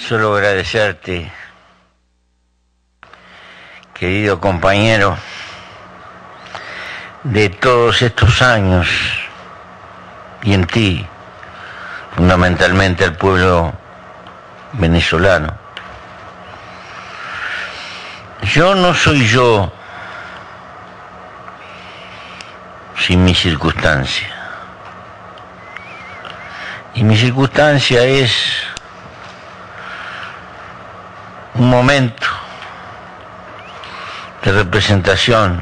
Solo agradecerte, querido compañero, de todos estos años, y en ti, fundamentalmente al pueblo venezolano. Yo no soy yo sin mi circunstancia. Y mi circunstancia es un momento de representación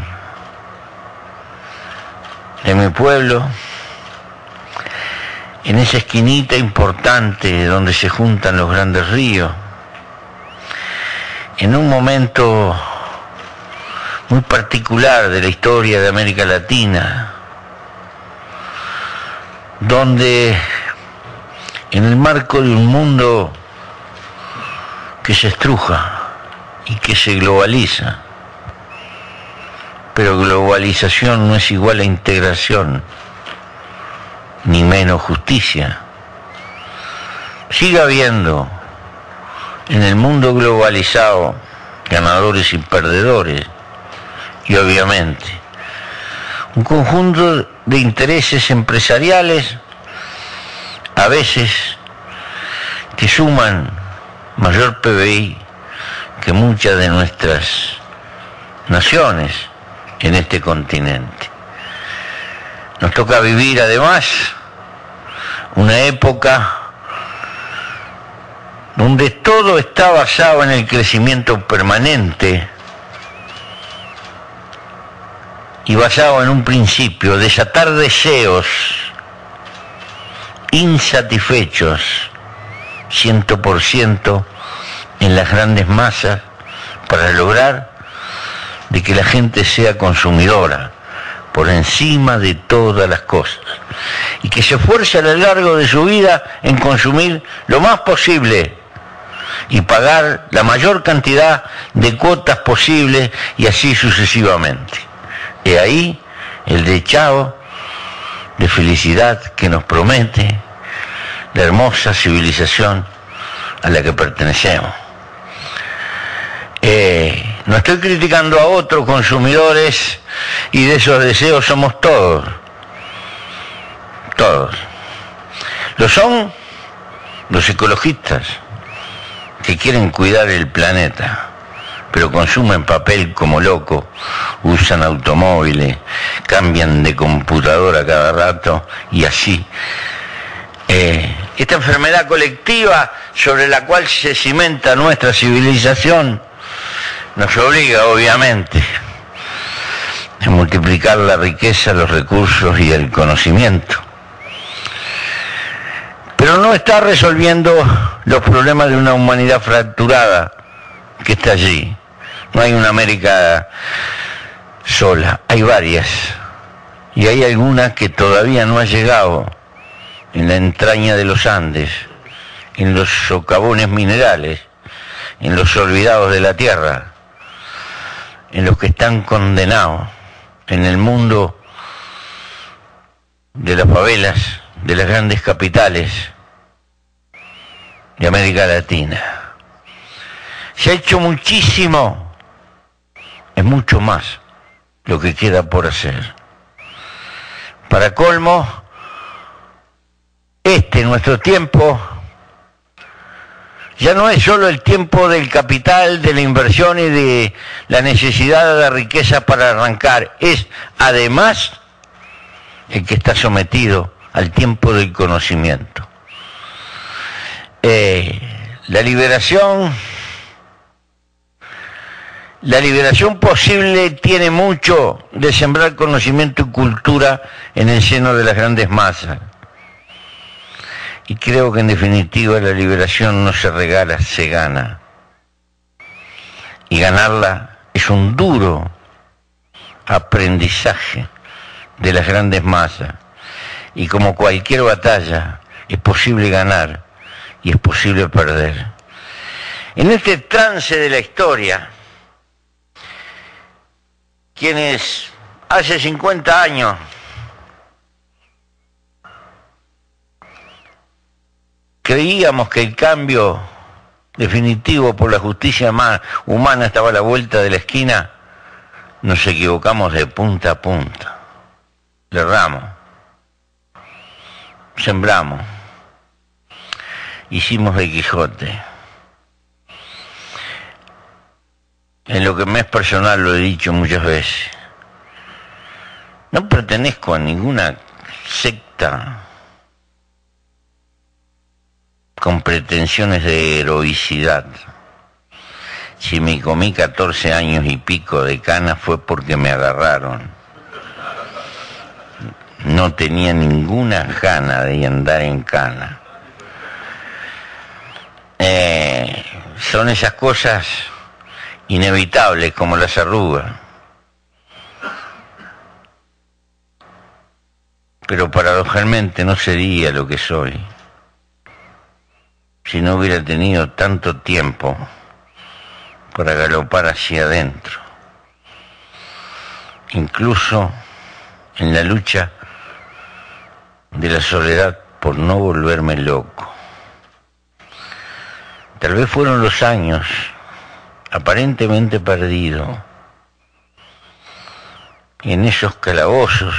de mi pueblo en esa esquinita importante donde se juntan los grandes ríos, en un momento muy particular de la historia de América Latina, donde en el marco de un mundo que se estruja y que se globaliza, pero globalización no es igual a integración, ni menos justicia. Sigue habiendo en el mundo globalizado ganadores y perdedores, y obviamente un conjunto de intereses empresariales, a veces que suman mayor PBI que muchas de nuestras naciones en este continente. Nos toca vivir además una época donde todo está basado en el crecimiento permanente y basado en un principio: desatar deseos insatisfechos 100% en las grandes masas para lograr de que la gente sea consumidora por encima de todas las cosas y que se esfuerce a lo largo de su vida en consumir lo más posible y pagar la mayor cantidad de cuotas posible, y así sucesivamente. Y ahí el dechado de felicidad que nos promete la hermosa civilización a la que pertenecemos. No estoy criticando a otros consumidores, y de esos deseos somos todos. Lo son los ecologistas, que quieren cuidar el planeta, pero consumen papel como locos, usan automóviles, cambian de computadora cada rato, y así. Esta enfermedad colectiva sobre la cual se cimenta nuestra civilización nos obliga, obviamente, a multiplicar la riqueza, los recursos y el conocimiento. Pero no está resolviendo los problemas de una humanidad fracturada que está allí. No hay una América sola, hay varias. Y hay alguna que todavía no ha llegado en la entraña de los Andes, en los socavones minerales, en los olvidados de la tierra, en los que están condenados, en el mundo de las favelas, de las grandes capitales de América Latina. Se ha hecho muchísimo, es mucho más lo que queda por hacer. Para colmo, nuestro tiempo, ya no es solo el tiempo del capital, de la inversión y de la necesidad de riqueza para arrancar, es además el que está sometido al tiempo del conocimiento. La liberación posible tiene mucho de sembrar conocimiento y cultura en el seno de las grandes masas. Y creo que en definitiva la liberación no se regala, se gana. Y ganarla es un duro aprendizaje de las grandes masas. Y como cualquier batalla, es posible ganar y es posible perder. En este trance de la historia, quienes hace 50 años creíamos que el cambio definitivo por la justicia más humana estaba a la vuelta de la esquina, nos equivocamos de punta a punta. Le erramos, sembramos, hicimos de Quijote. En lo que me es personal lo he dicho muchas veces. No pertenezco a ninguna secta con pretensiones de heroicidad. Si me comí 14 años y pico de cana fue porque me agarraron. No tenía ninguna gana de andar en cana. Son esas cosas inevitables como las arrugas. Pero paradojalmente no sería lo que soy si no hubiera tenido tanto tiempo para galopar hacia adentro, incluso en la lucha de la soledad por no volverme loco. Tal vez fueron los años aparentemente perdidos en esos calabozos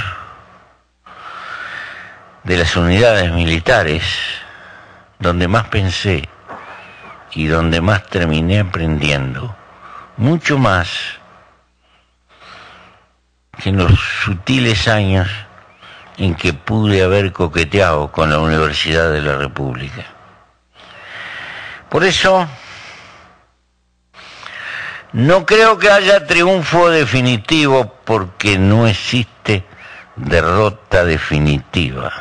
de las unidades militares donde más pensé y donde más terminé aprendiendo, mucho más que en los sutiles años en que pude haber coqueteado con la Universidad de la República. Por eso, no creo que haya triunfo definitivo, porque no existe derrota definitiva.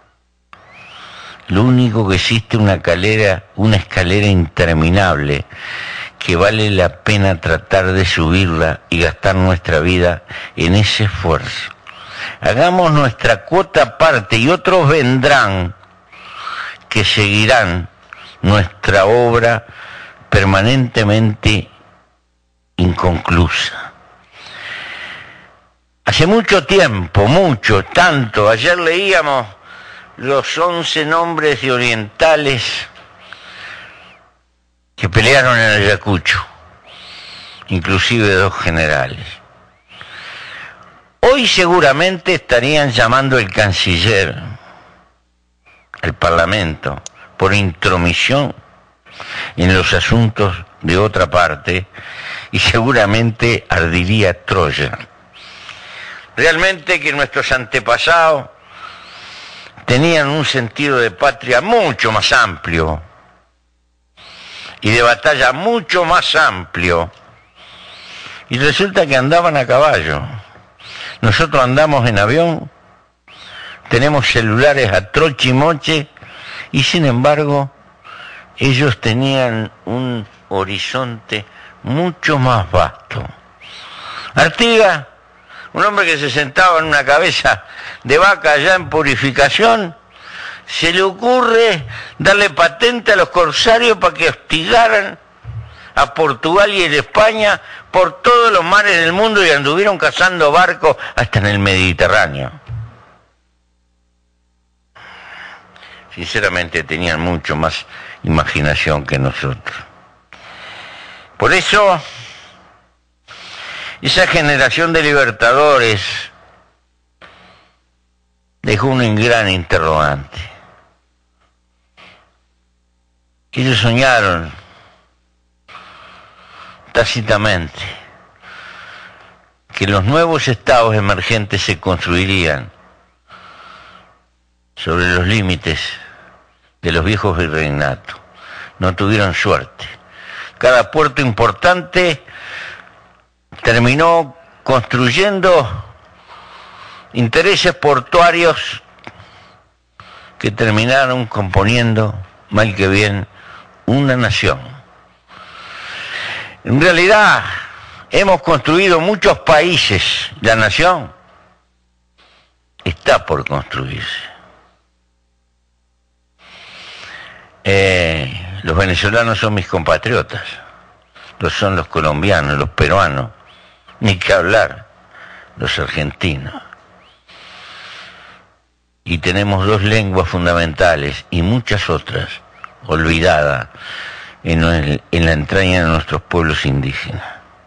Lo único que existe es una escalera interminable que vale la pena tratar de subirla y gastar nuestra vida en ese esfuerzo. Hagamos nuestra cuota parte y otros vendrán que seguirán nuestra obra permanentemente inconclusa. Hace mucho tiempo, tanto, ayer leíamos los 11 nombres de orientales que pelearon en Ayacucho, inclusive 2 generales. Hoy seguramente estarían llamando al canciller, al Parlamento, por intromisión en los asuntos de otra parte, y seguramente ardiría Troya. Realmente que nuestros antepasados tenían un sentido de patria mucho más amplio y de batalla mucho más amplio, y resulta que andaban a caballo. Nosotros andamos en avión, tenemos celulares a troche y moche, y sin embargo ellos tenían un horizonte mucho más vasto. Artigas, un hombre que se sentaba en una cabeza de vaca allá en Purificación, se le ocurre darle patente a los corsarios para que hostigaran a Portugal y a España por todos los mares del mundo, y anduvieron cazando barcos hasta en el Mediterráneo. Sinceramente tenían mucho más imaginación que nosotros. Por eso, esa generación de libertadores dejó un gran interrogante. Ellos soñaron tácitamente que los nuevos estados emergentes se construirían sobre los límites de los viejos virreinatos. No tuvieron suerte. Cada puerto importante terminó construyendo intereses portuarios que terminaron componiendo, mal que bien, una nación. En realidad, hemos construido muchos países. La nación está por construirse. Los venezolanos son mis compatriotas, lo son los colombianos, los peruanos, ni que hablar, los argentinos. Y tenemos 2 lenguas fundamentales y muchas otras olvidadas en la entraña de nuestros pueblos indígenas.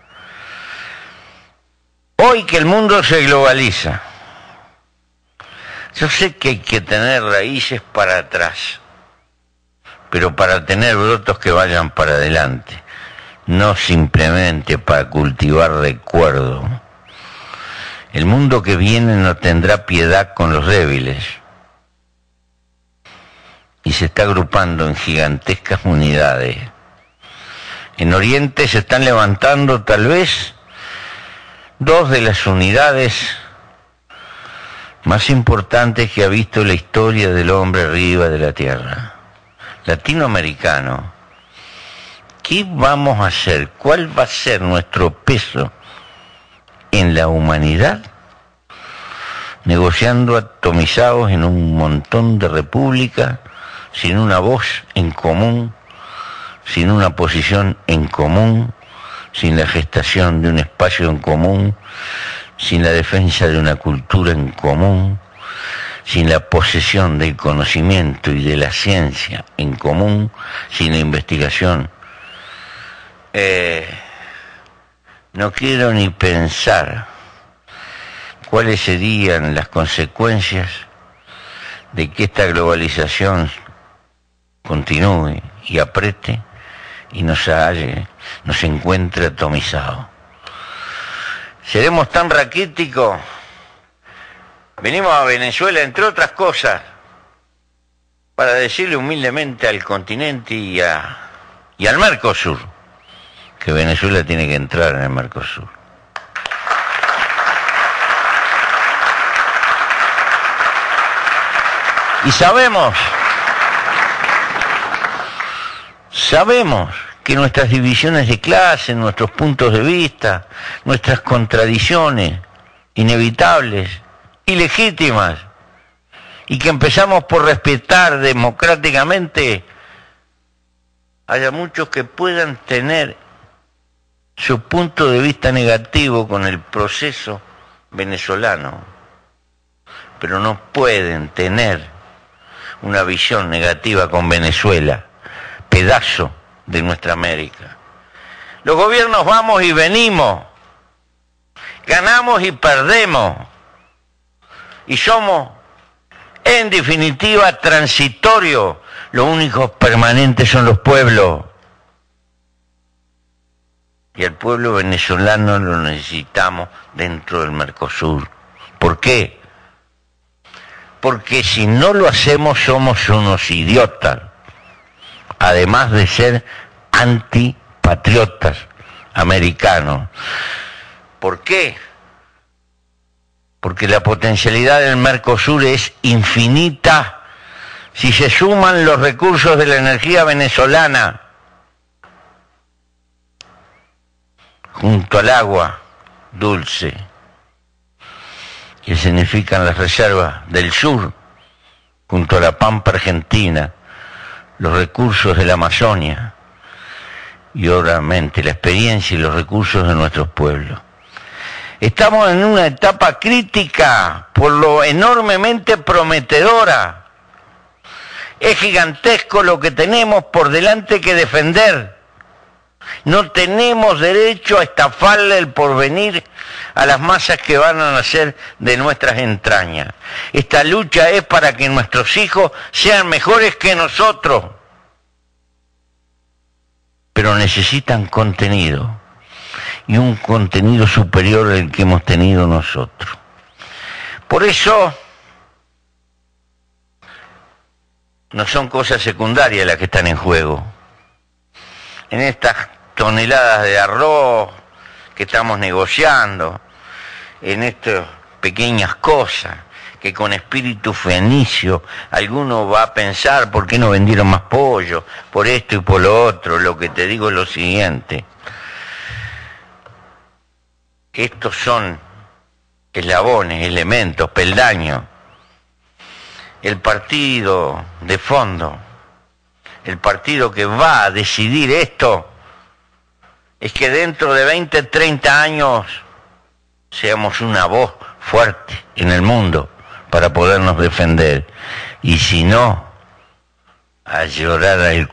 Hoy que el mundo se globaliza, yo sé que hay que tener raíces para atrás, pero para tener brotos que vayan para adelante, no simplemente para cultivar recuerdo. El mundo que viene no tendrá piedad con los débiles y se está agrupando en gigantescas unidades. En Oriente se están levantando tal vez dos de las unidades más importantes que ha visto la historia del hombre arriba de la tierra. Latinoamericano, ¿qué vamos a hacer? ¿Cuál va a ser nuestro peso en la humanidad? Negociando atomizados en un montón de repúblicas, sin una voz en común, sin una posición en común, sin la gestación de un espacio en común, sin la defensa de una cultura en común, sin la posesión del conocimiento y de la ciencia en común, sin la investigación. No quiero ni pensar cuáles serían las consecuencias de que esta globalización continúe y apriete y nos encuentre atomizados. ¿Seremos tan raquíticos? Venimos a Venezuela, entre otras cosas, para decirle humildemente al continente y al Mercosur que Venezuela tiene que entrar en el Mercosur. Y sabemos que nuestras divisiones de clase, nuestros puntos de vista, nuestras contradicciones inevitables y legítimas, y que empezamos por respetar democráticamente, haya muchos que puedan tener su punto de vista negativo con el proceso venezolano, pero no pueden tener una visión negativa con Venezuela, pedazo de nuestra América. Los gobiernos vamos y venimos, ganamos y perdemos, y somos, en definitiva, transitorios. Los únicos permanentes son los pueblos. Y al pueblo venezolano lo necesitamos dentro del Mercosur. ¿Por qué? Porque si no lo hacemos somos unos idiotas, además de ser antipatriotas americanos. ¿Por qué? Porque la potencialidad del Mercosur es infinita si se suman los recursos de la energía venezolana junto al agua dulce, que significan las reservas del sur, junto a la pampa argentina, los recursos de la Amazonia y obviamente la experiencia y los recursos de nuestros pueblos. Estamos en una etapa crítica, por lo enormemente prometedora. Es gigantesco lo que tenemos por delante que defender. No tenemos derecho a estafarle el porvenir a las masas que van a nacer de nuestras entrañas. Esta lucha es para que nuestros hijos sean mejores que nosotros, pero necesitan contenido, y un contenido superior al que hemos tenido nosotros. Por eso no son cosas secundarias las que están en juego. En estas toneladas de arroz que estamos negociando, en estas pequeñas cosas que con espíritu fenicio alguno va a pensar por qué no vendieron más pollo, por esto y por lo otro. Lo que te digo es lo siguiente: estos son eslabones, elementos, peldaños. El partido de fondo, el partido que va a decidir esto, es que dentro de 20, 30 años seamos una voz fuerte en el mundo para podernos defender. Y si no, a llorar al